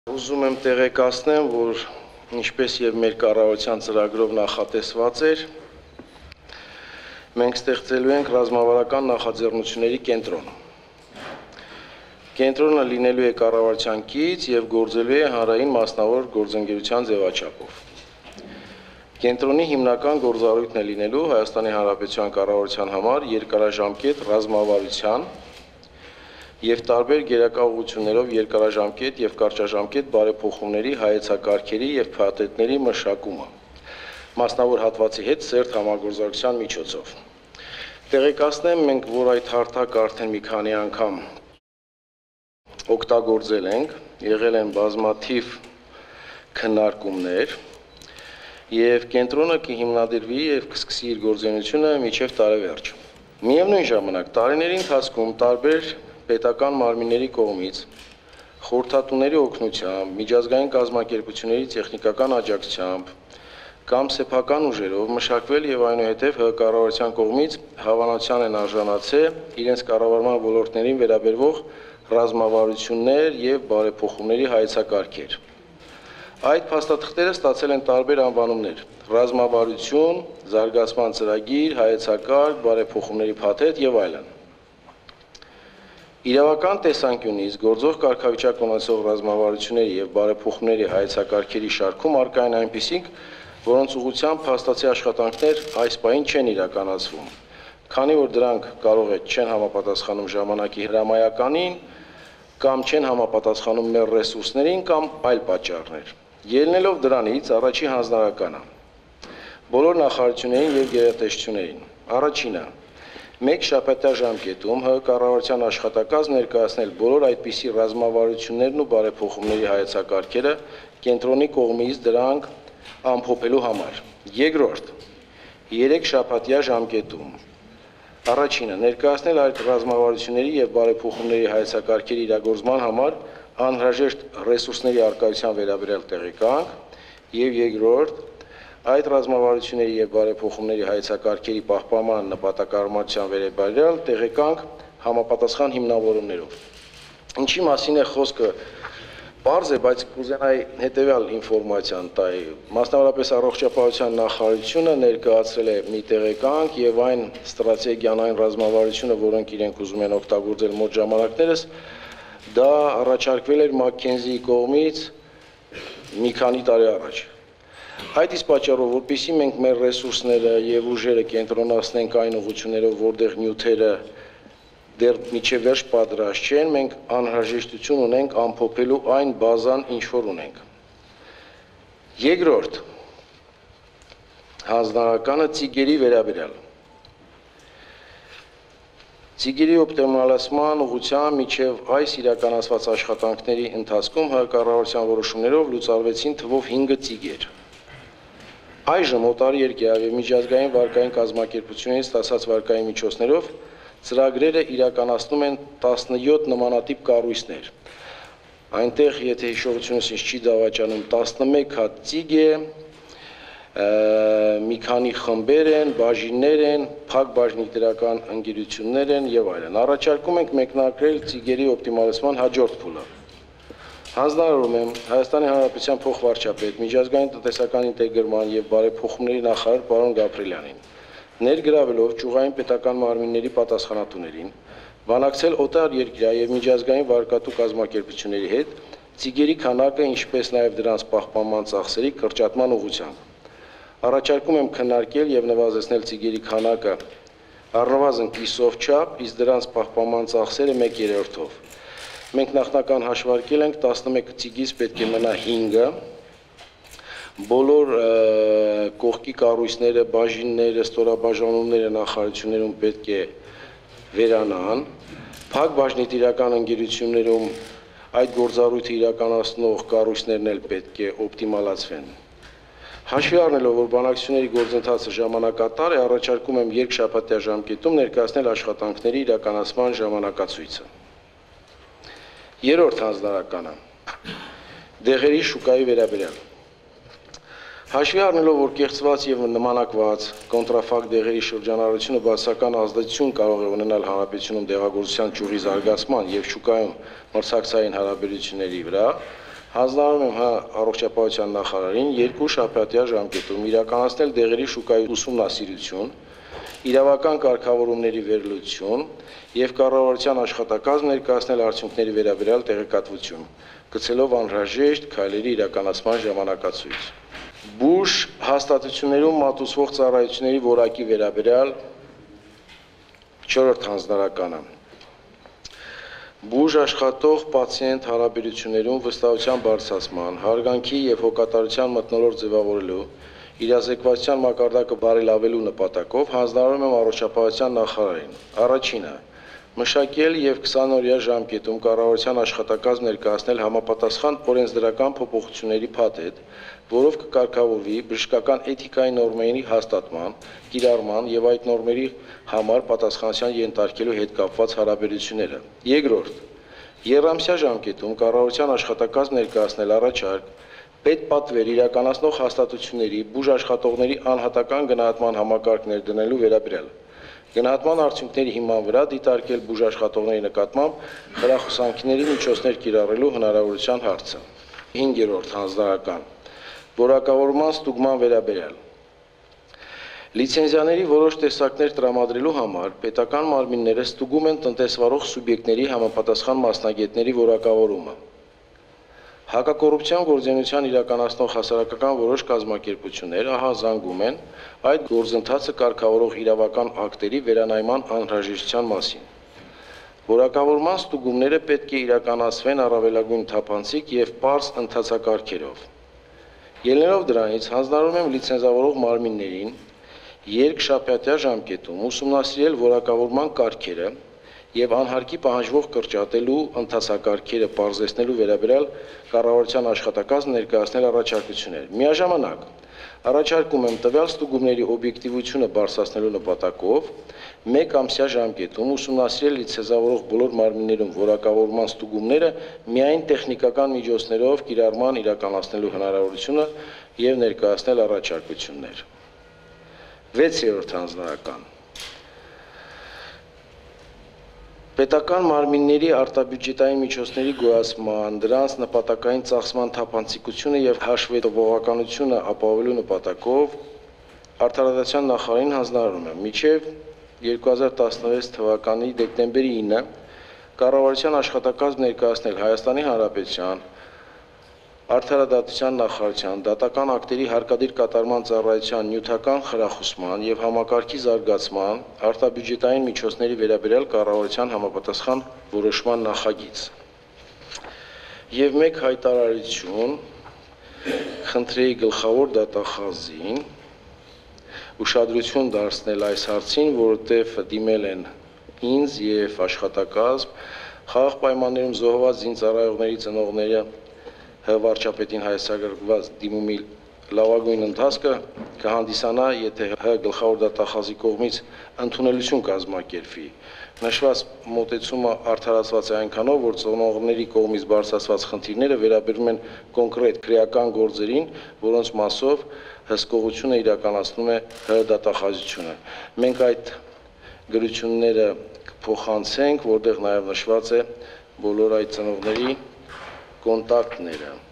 Ուզում եմ տեղեկացնեմ, որ ինչպես եւ մեր կառավարության ծրագրով նախատեսված էր, մենք ստեղծելու ենք ռազմավարական նախաձեռնությունների կենտրոն։ Կենտրոնը լինելու է կառավարության կից եւ գործելու է հանրային մասնավոր գործընկերության ձևաչափով։ Կենտրոնի հիմնական գործառույթն է լինելու Հայաստանի Հանրապետության կառավարության համար երկարաժամկետ ռազմավարության եւ տարբեր գերակա ուղղություններով երկարաժամկետ եւ կարճաժամկետ բարեփոխումների հայեցակարգերի եւ փաթեթների մշակումը, մասնավոր հատվածի հետ սերտ համագործակցության միջոցով։ Տեղեկացնեմ մենք, որ այդ հարթակը արդեն մի քանի անգամ օգտագործել ենք, եղել են բազմաթիվ քննարկումներ եւ կենտրոնը կհիմնադրվի եւ կսկսի իր գործունեությունը մինչեւ տարեվերջ։ Միևնույն ժամանակ տարիների ընթացքում տարբեր պետական մարմինների կողմից խորհրդատուների օգնությամբ, միջազգային կազմակերպությունների տեխնիկական աջակցությամբ կամ սեփական ուժերով մշակվել եւ այնուհետեւ կառավարության կողմից հավանության են արժանացել իրենց կառավարման ոլորտներին վերաբերող ռազմավարություններ եւ բարեփոխումների հայեցակարգեր։ Այդ փաստաթղթերը ստացել են տարբեր անվանումներ՝ ռազմավարություն, զարգացման ծրագիր, հայեցակարգ, բարեփոխումների փաթեթ եւ այլն։ Իրավական տեսանկյունից գործող կարգավիճակ ունեցող ռազմավարությունների եւ բարեփոխումների հայեցակարգերի շարքում առկա են այնպիսիք, որոնց ուղղությամբ փաստացի աշխատանքներ այս պահին չեն իրականացվում, քանի որ դրանք կարող է չեն համապատասխանում ժամանակի հրամայականին կամ չեն համապատասխանում մեր ռեսուրսներին կամ այլ պատճառներ։ Ելնելով դրանից առաջի հանձնարարականը բոլոր նախարարություններին եւ գերատեսչություններին։ Առաջինը մեկ շաբաթյա ժամկետում կառավարության աշխատակազմ ներկայացնել բոլոր այդպիսի ռազմավարություններն ու բարեփոխումների հայեցակարգերը կենտրոնի կողմից դրանք ամփոփելու համար։ Երկրորդ 3 շաբաթյա ժամկետում առաջինը ներկայացնել այդ ռազմավարությունների եւ բարեփոխումների հայեցակարգերի իրագործման համար անհրաժեշտ ռեսուրսների արկայության վերաբերյալ տեղեկանք եւ երկրորդ այդ ռազմավարությունների եւ բարեփոխումների հայեցակարգերի պահպանման նպատակարարության վերաբերյալ տեղեկանք համապատասխան հիմնավորումներով։ Ինչի մասին է խոսքը, բարձ է, բայց կուզենայի հետեւյալ ինֆորմացիան տալ։ Մասնավորապես առողջապահության նախարարությունը ներկայացրել է մի տեղեկանք եւ այն ստրատեգիան, այն ռազմավարությունը, որոնք իրենք ուզում են օգտագործել մոտ ժամանակներս, դա առաջարկվել էր Մաքքենզիի կողմից մի քանի տարի առաջ։ Այդ իսկ պատճառով, որպեսզի մենք մեր ռեսուրսները եւ ուժերը կենտրոնացնենք այն ուղղություններով, որտեղ նյութերը դեռ միջև վերջ պատրաստ չեն, մենք անհրաժեշտություն ունենք ամփոփելու այն բազան, ինչ որ ունենք։ Երկրորդ հանձնարարականը ծիգերի վերաբերյալ։ Ծիգերի օպտիմալացման ուղղությամբ միջև այս իրականացված աշխատանքների ընթացքում կառավարության որոշումներով լուծարվեցին թվով 5 ծիգեր։ Այժմ օտար երկրի եւ միջազգային վարկային կազմակերպություններից ստացած վարկային միջոցներով ծրագրերը իրականացնում են 17 նմանատիպ կառույցներ։ Այնտեղ, եթե հիշողությունս ինձ չի դավաճանում, 11 հատ ծիգ է, մի քանի խմբեր են, բաժիններ են, փակ բաժնետիրական ընկերություններ են եւ այլն։ Առաջարկում ենք մեկնարկել ծիգերի օպտիմալացման հաջորդ փուլը։ Հանձնարարում եմ Հայաստանի Հանրապետության փոխվարչապետ, միջազգային տնտեսական ինտեգրման եւ բարեփոխումների նախարար պարոն Գաբրելյանին, ներգրավելով ճյուղային պետական մարմինների պատասխանատուներին, բանակցել օտար երկրյա եւ միջազգային վարկատու կազմակերպությունների հետ ծիգերի քանակը, ինչպես նաեւ դրանց պահպանման ծախսերի կրճատման ուղղությամբ։ Առաջարկում եմ քննարկել եւ նվազեցնել ծիգերի քանակը առնվազն կիսով չափ, իսկ դրանց պահպանման ծախսերը 1/3-ով։ Մենք նախնական հաշվարկել ենք 11 ծիգից պետք է մնա 5-ը, բոլոր կողքի կառույցները, բաժինները, ստորաբաժանումները նախարարություններում պետք է վերանան, փակ բաժնետիրական ընկերություններում այդ գործառույթը իրականացնող կառույցներն էլ պետք է օպտիմալացվեն։ Հաշվի առնելով, որ բանակցությունների գործընթացը ժամանակատար է, առաջարկում եմ երկշաբաթյա ժամկետում ներկայացնել աշխատանքների իրականացման ժամանակացույցը։ Երրորդ հանձնարարականը դեղերի շուկայի վերաբերյալ։ Հաշվի առնելով, որ կեղծված եւ նմանակված կոնտրաֆակտ դեղերի շրջանառությունը բացասական ազդեցություն կարող է ունենալ հանրապետությունում դեղագործության ճյուղի զարգացման եւ շուկայում մրցակցային հարաբերությունների վրա, Հանձնարարում եմ առողջապահության նախարարին 2 շաբաթյա ժամկետում իրականացնել դեղերի շուկայի ուսումնասիրություն, իրավական կարգավորումների վերլուծություն եւ կառավարության աշխատակազմ ներկայացնել արդյունքների վերաբերյալ տեղեկատվություն, գծելով անհրաժեշտ քայլերի իրականացման ժամանակացույց։ Բուժ հաստատություններում մատուցվող ծառայությունների որակի վերաբերյալ 4-րդ հանձնարարականը։ Բուժ աշխատող պացիենտ հարաբերություններում վստահության բարձրացման, հարգանքի եւ հոգատարության մթնոլորտ ձևավորելու, իրազեկվածության մակարդակը բարելավելու նպատակով հանձնարարում եմ առողջապահության նախարարին. Առաջինը, մշակել եւ 20-օրյա ժամկետում կառավարության աշխատակազմ ներկայացնել համապատասխան օրենսդրական փոփոխությունների փաթեթ, որով կկարգավորվի բժշկական էթիկայի նորմերի հաստատման, կիրառման եւ այդ նորմերի համար պատասխանատվության ենթարկելու հետ կապված հարաբերությունները։ Երկրորդ, եռամսյա ժամկետում կառավարության աշխատակազմ ներկայացնել առաջարկ պետպատվեր իրականացնող հաստատությունների բուժ աշխատողների անհատական գնահատման համակարգ ներդնելու վերաբերյալ։ Գնահատման արդյունքների հիման վրա դիտարկել բուժ աշխատողների նկատմամբ խրախուսանքների միջոցներ կիրառելու հնարավորության հարցը։ 5-րդ հանձնարարական որակավորման ստուգման վերաբերյալ։ Լիցենզիաների որոշ տեսակներ տրամադրելու համար պետական մարմինները ստուգում են տնտեսվարող սուբյեկտների համապատասխան մասնագետների որակավորումը։ Հակակոռուպցիոն գործունեություն իրականացնող հասարակական որոշ կազմակերպություններ զանգում են այդ գործընթացը կարգավորող իրավական ակտերի վերանայման անհրաժեշտության մասին։ Որակավորման ստուգումները պետք է իրականացվեն առավելագույն թափանցիկ եւ պարզ ընթացակարգերով։ Ելնելով դրանից հանձնարարում եմ լիցենզավորող մարմիններին երկշաբաթյա ժամկետում ուսումնասիրել որակավորման կարգերը եւ անհարկի պահանջվող կրճատելու ընթացակարգերը պարզեցնելու վերաբերյալ կառավարության աշխատակազմ ներկայացնել առաջարկություններ։ Միաժամանակ առաջարկում եմ տվյալ ստուգումների օբյեկտիվությունը բարձրացնելու նպատակով 1 ամսյա ժամկետում ուսումնասիրել լիցենզավորող բոլոր մարմիններում որակավորման ստուգումները միայն տեխնիկական միջոցներով կիրառման իրականացնելու հնարավորությունը եւ ներկայացնել առաջարկություններ։ 6-րդ հանձնարարական պետական մարմինների արտաբյուջետային միջոցների գոյացման, դրանց նպատակային ծախսման թափանցիկությունը եւ հաշվետվողականությունը ապահովելու նպատակով Արդարադատության նախարարին հանձնարարում եմ մինչեւ 2016 թվականի դեկտեմբերի 9-ը կառավարության աշխատակազմ ներկայացնել Հայաստանի Հանրապետության Արդարադատության նախարարության դատական ակտերի հարկադիր կատարման ծառայության նյութական խրախուսման եւ համակարգի զարգացման արտաբյուջետային միջոցների վերաբերյալ կառավարության համապատասխան որոշման նախագիծ։ Եվ մեկ հայտարարություն խնդրեի գլխավոր դատախազին ուշադրություն դարձնել այս հարցին, որովհետեւ դիմել են ինձ եւ աշխատակազմ խաղաղ պայմաններում զոհված զինծառայողների ծնողները վարչապետին հայեցակարգված դիմումի լավագույն ընթացքը կհանդիսանա, եթե գլխավոր դատախազի կողմից ընդունելություն կազմակերպվի։ Նշված մոտեցումը արդարացված է այնքանով, որ ծնողների կողմից բարձրացված խնդիրները վերաբերում են կոնկրետ քրեական գործերին, որոնց մասով հսկողությունը իրականացնում է դատախազությունը։ Մենք այդ գրությունները կփոխանցենք, որտեղ նաև նշված է բոլոր այդ ծնողների կոնտակտները։